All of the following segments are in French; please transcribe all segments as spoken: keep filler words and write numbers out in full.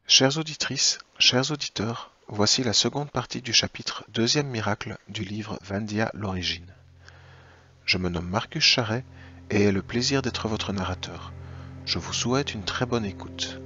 Chères auditrices, chers auditeurs, voici la seconde partie du chapitre Deuxième miracle du livre Vandia l'origine. Je me nomme Marcus Charret et ai le plaisir d'être votre narrateur. Je vous souhaite une très bonne écoute.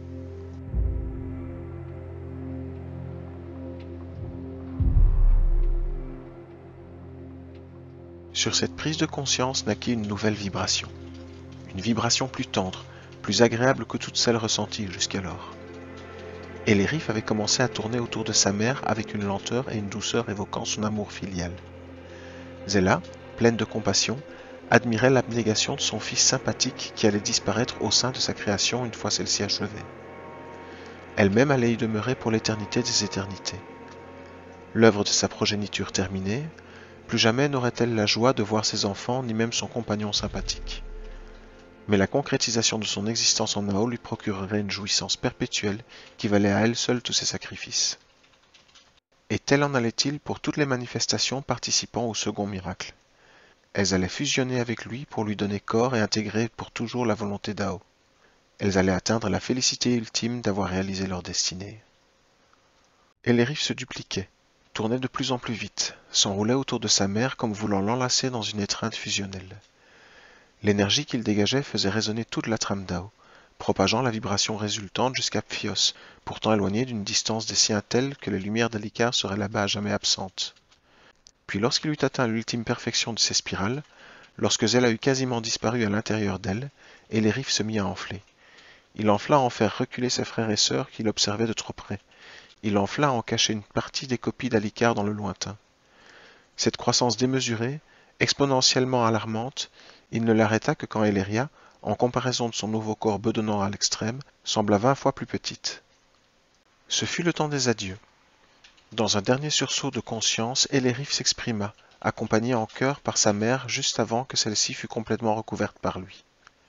Sur cette prise de conscience naquit une nouvelle vibration. Une vibration plus tendre, plus agréable que toutes celles ressenties jusqu'alors. Elérif avait commencé à tourner autour de sa mère avec une lenteur et une douceur évoquant son amour filial. Zéla, pleine de compassion, admirait l'abnégation de son fils sympathique qui allait disparaître au sein de sa création une fois celle-ci achevée. Elle-même allait y demeurer pour l'éternité des éternités. L'œuvre de sa progéniture terminée, plus jamais n'aurait-elle la joie de voir ses enfants ni même son compagnon sympathique. Mais la concrétisation de son existence en Nao lui procurerait une jouissance perpétuelle qui valait à elle seule tous ses sacrifices. Et tel en allait-il pour toutes les manifestations participant au second miracle. Elles allaient fusionner avec lui pour lui donner corps et intégrer pour toujours la volonté d'Ao. Elles allaient atteindre la félicité ultime d'avoir réalisé leur destinée. Elérif se dupliquait, tournait de plus en plus vite, s'enroulait autour de sa mère comme voulant l'enlacer dans une étreinte fusionnelle. L'énergie qu'il dégageait faisait résonner toute la trame d'Ao, propageant la vibration résultante jusqu'à Pfios, pourtant éloigné d'une distance des siens telle que les lumières d'Alikar seraient là-bas à jamais absentes. Puis lorsqu'il eut atteint l'ultime perfection de ses spirales, lorsque Zéla eut quasiment disparu à l'intérieur d'elle, Elérif se mit à enfler. Il enfla à en faire reculer ses frères et sœurs qu'il observait de trop près. Il enfla à en cacher une partie des copies d'Alikar dans le lointain. Cette croissance démesurée, exponentiellement alarmante, il ne l'arrêta que quand Eléria, en comparaison de son nouveau corps bedonnant à l'extrême, sembla vingt fois plus petite. Ce fut le temps des adieux. Dans un dernier sursaut de conscience, Elérif s'exprima, accompagné en chœur par sa mère juste avant que celle-ci fût complètement recouverte par lui.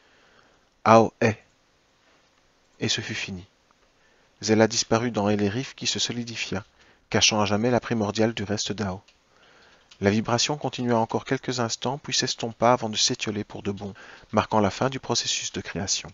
Ao est. Et ce fut fini. Zéla disparut dans Elérif qui se solidifia, cachant à jamais la primordiale du reste d'Ao. La vibration continua encore quelques instants puis s'estompa avant de s'étioler pour de bon, marquant la fin du processus de création.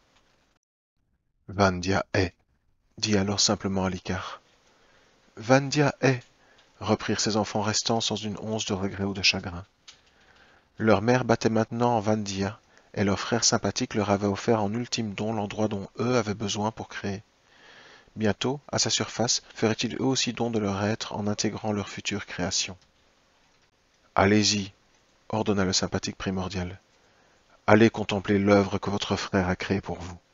Vandia est, dit alors simplement Alikar. Vandia est, reprirent ses enfants restants sans une once de regret ou de chagrin. Leur mère battait maintenant en Vandia, et leur frère sympathique leur avait offert en ultime don l'endroit dont eux avaient besoin pour créer. Bientôt, à sa surface, feraient-ils eux aussi don de leur être en intégrant leur future création. Allez-y, ordonna le sympathique primordial. Allez contempler l'œuvre que votre frère a créée pour vous.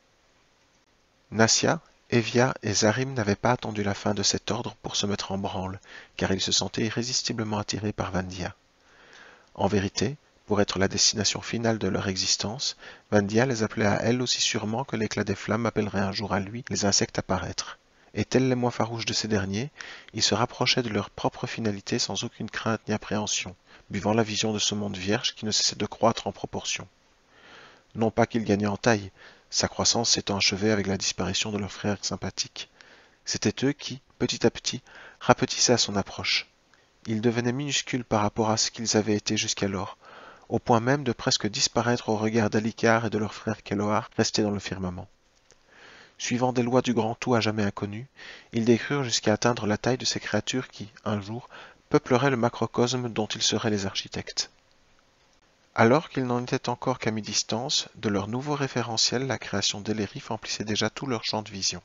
Nassia, Evia et Zarim n'avaient pas attendu la fin de cet ordre pour se mettre en branle, car ils se sentaient irrésistiblement attirés par Vandia. En vérité, pour être la destination finale de leur existence, Vandia les appelait à elle aussi sûrement que l'éclat des flammes appellerait un jour à lui les insectes à paraître. Et tels les moins farouches de ces derniers, ils se rapprochaient de leur propre finalité sans aucune crainte ni appréhension, buvant la vision de ce monde vierge qui ne cessait de croître en proportion. Non pas qu'ils gagnaient en taille, sa croissance s'étant achevée avec la disparition de leurs frères sympathiques. C'étaient eux qui, petit à petit, rapetissaient à son approche. Ils devenaient minuscules par rapport à ce qu'ils avaient été jusqu'alors, au point même de presque disparaître au regard d'Alikar et de leur frère Keloar restés dans le firmament. Suivant des lois du grand tout à jamais inconnues, ils décrurent jusqu'à atteindre la taille de ces créatures qui, un jour, peupleraient le macrocosme dont ils seraient les architectes. Alors qu'ils n'en étaient encore qu'à mi-distance, de leur nouveau référentiel, la création d'Elérif emplissait déjà tout leur champ de vision.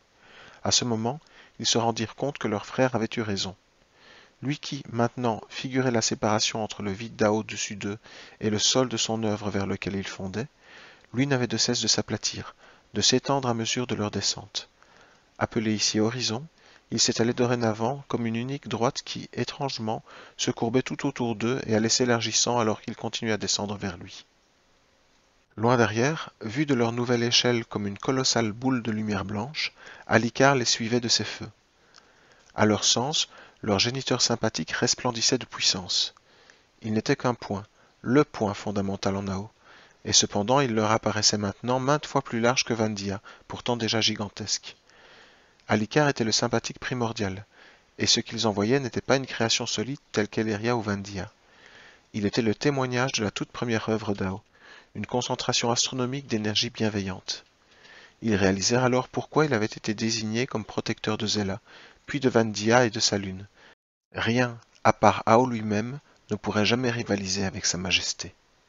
À ce moment, ils se rendirent compte que leur frère avait eu raison. Lui qui, maintenant, figurait la séparation entre le vide d'Ao au-dessus d'eux et le sol de son œuvre vers lequel il fondait, lui n'avait de cesse de s'aplatir, de s'étendre à mesure de leur descente. Appelé ici horizon, il s'étalait dorénavant comme une unique droite qui, étrangement, se courbait tout autour d'eux et allait s'élargissant alors qu'ils continuaient à descendre vers lui. Loin derrière, vus de leur nouvelle échelle comme une colossale boule de lumière blanche, Alikar les suivait de ses feux. À leur sens, leur géniteur sympathique resplendissait de puissance. Il n'était qu'un point, le point fondamental en Ao, et cependant il leur apparaissait maintenant maintes fois plus large que Vandia, pourtant déjà gigantesque. Alikar était le sympathique primordial, et ce qu'ils envoyaient n'était pas une création solide telle qu'Eléria ou Vandia. Il était le témoignage de la toute première œuvre d'Ao, une concentration astronomique d'énergie bienveillante. Ils réalisèrent alors pourquoi il avait été désigné comme protecteur de Zella, puis de Vandia et de sa lune. Rien, à part Ao lui-même, ne pourrait jamais rivaliser avec sa majesté.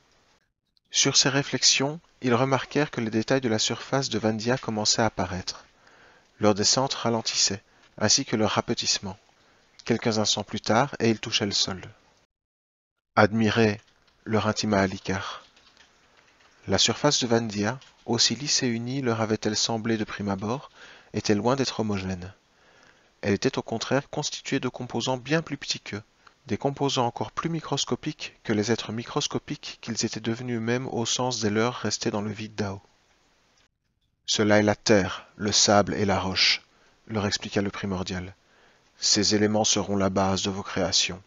Sur ces réflexions, ils remarquèrent que les détails de la surface de Vandia commençaient à apparaître. Leur descente ralentissait, ainsi que leur rapetissement. Quelques instants plus tard, et ils touchaient le sol. Admirez, leur intima Alikar. La surface de Vandia, aussi lisse et unie leur avait-elle semblé de prime abord, était loin d'être homogène. Elle était au contraire constituée de composants bien plus petits qu'eux, des composants encore plus microscopiques que les êtres microscopiques qu'ils étaient devenus eux-mêmes au sens des leurs restés dans le vide d'Ao. Cela est la terre, le sable et la roche, leur expliqua le primordial. Ces éléments seront la base de vos créations.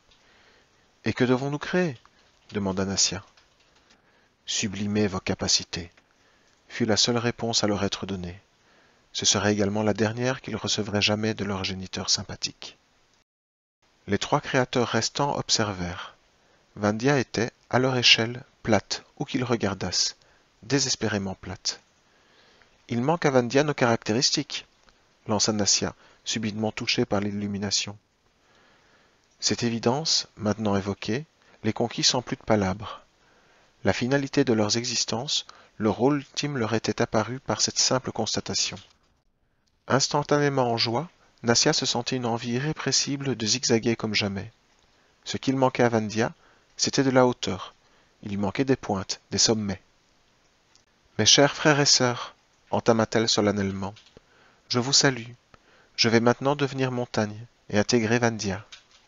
Et que devons-nous créer? Demanda Nassia. Sublimer vos capacités, fut la seule réponse à leur être donnée. Ce serait également la dernière qu'ils recevraient jamais de leur géniteur sympathique. Les trois créateurs restants observèrent. Vandia était, à leur échelle, plate, où qu'ils regardassent, désespérément plate. Il manque à Vandia nos caractéristiques, lança Nassia, subitement touchée par l'illumination. Cette évidence, maintenant évoquée, les conquit sans plus de palabres. La finalité de leurs existences, le rôle ultime leur était apparu par cette simple constatation. Instantanément en joie, Nassia se sentit une envie irrépressible de zigzaguer comme jamais. Ce qu'il manquait à Vandia, c'était de la hauteur. Il lui manquait des pointes, des sommets. « Mes chers frères et sœurs, entama-t-elle solennellement, je vous salue. Je vais maintenant devenir montagne et intégrer Vandia. »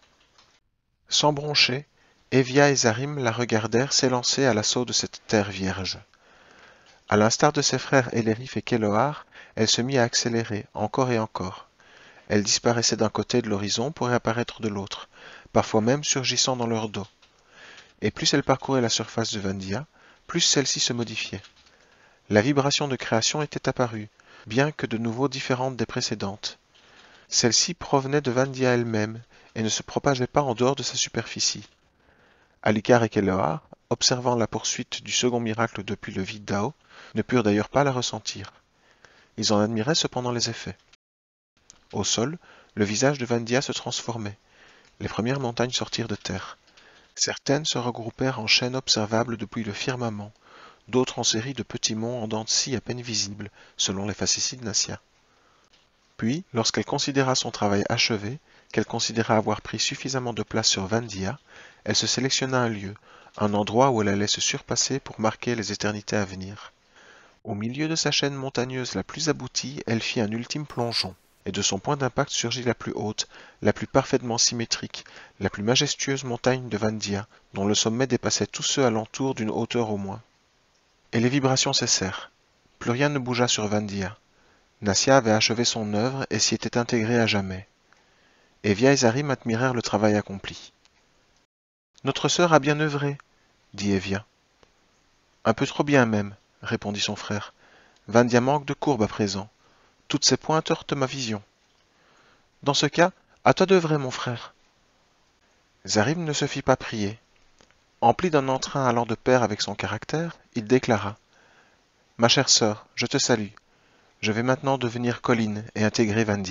Sans broncher, Evia et Zarim la regardèrent s'élancer à l'assaut de cette terre vierge. À l'instar de ses frères Elérif et Kelohar, elle se mit à accélérer encore et encore. Elle disparaissait d'un côté de l'horizon pour réapparaître de l'autre, parfois même surgissant dans leur dos. Et plus elle parcourait la surface de Vandia, plus celle-ci se modifiait. La vibration de création était apparue, bien que de nouveau différente des précédentes. Celle-ci provenait de Vandia elle-même et ne se propageait pas en dehors de sa superficie. Alikar et Kelohar, observant la poursuite du second miracle depuis le vide d'Ao, ne purent d'ailleurs pas la ressentir. Ils en admiraient cependant les effets. Au sol, le visage de Vandia se transformait. Les premières montagnes sortirent de terre. Certaines se regroupèrent en chaînes observables depuis le firmament, d'autres en séries de petits monts en dents de scie à peine visibles, selon les facéties de Nassia. Puis, lorsqu'elle considéra son travail achevé, qu'elle considéra avoir pris suffisamment de place sur Vandia, elle se sélectionna un lieu, un endroit où elle allait se surpasser pour marquer les éternités à venir. Au milieu de sa chaîne montagneuse la plus aboutie, elle fit un ultime plongeon, et de son point d'impact surgit la plus haute, la plus parfaitement symétrique, la plus majestueuse montagne de Vandia, dont le sommet dépassait tous ceux alentour d'une hauteur au moins. Et les vibrations cessèrent. Plus rien ne bougea sur Vandia. Nassia avait achevé son œuvre et s'y était intégrée à jamais. Evia et Zarim admirèrent le travail accompli. « Notre sœur a bien œuvré, » dit Evia. « Un peu trop bien même, » répondit son frère. « Vandia manque de courbe à présent. Toutes ces pointes heurtent ma vision. »« Dans ce cas, à toi d'œuvrer, mon frère. » Zarim ne se fit pas prier. Empli d'un entrain allant de pair avec son caractère, il déclara « Ma chère sœur, je te salue. Je vais maintenant devenir colline et intégrer Vandia. »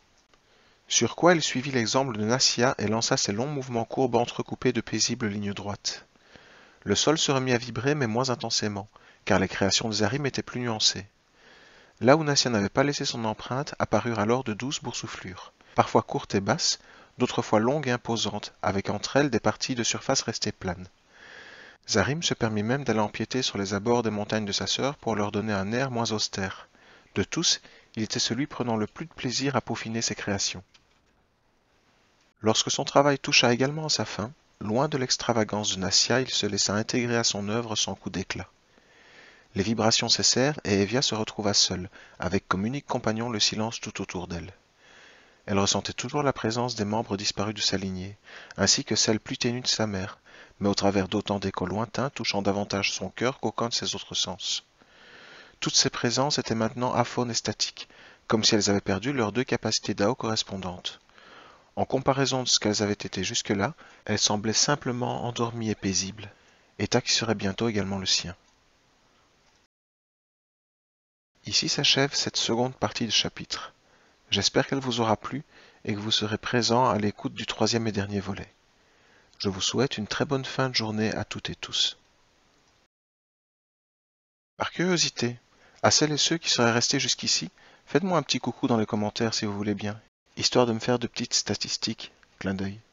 Sur quoi il suivit l'exemple de Nassia et lança ses longs mouvements courbes entrecoupés de paisibles lignes droites. Le sol se remit à vibrer, mais moins intensément, car les créations de Zarim étaient plus nuancées. Là où Nassia n'avait pas laissé son empreinte, apparurent alors de douces boursouflures, parfois courtes et basses, d'autres fois longues et imposantes, avec entre elles des parties de surface restées planes. Zarim se permit même d'aller empiéter sur les abords des montagnes de sa sœur pour leur donner un air moins austère. De tous, il était celui prenant le plus de plaisir à peaufiner ses créations. Lorsque son travail toucha également à sa fin, loin de l'extravagance de Nassia, il se laissa intégrer à son œuvre sans coup d'éclat. Les vibrations cessèrent et Evia se retrouva seule, avec comme unique compagnon le silence tout autour d'elle. Elle ressentait toujours la présence des membres disparus de sa lignée, ainsi que celle plus ténue de sa mère, mais au travers d'autant d'échos lointains touchant davantage son cœur qu'aucun de ses autres sens. Toutes ces présences étaient maintenant aphones et statiques, comme si elles avaient perdu leurs deux capacités d'Ao correspondantes. En comparaison de ce qu'elles avaient été jusque-là, elles semblaient simplement endormies et paisibles, état qui serait bientôt également le sien. Ici s'achève cette seconde partie de chapitre. J'espère qu'elle vous aura plu et que vous serez présent à l'écoute du troisième et dernier volet. Je vous souhaite une très bonne fin de journée à toutes et tous. Par curiosité, à celles et ceux qui seraient restés jusqu'ici, faites-moi un petit coucou dans les commentaires si vous voulez bien, histoire de me faire de petites statistiques. Clin d'œil.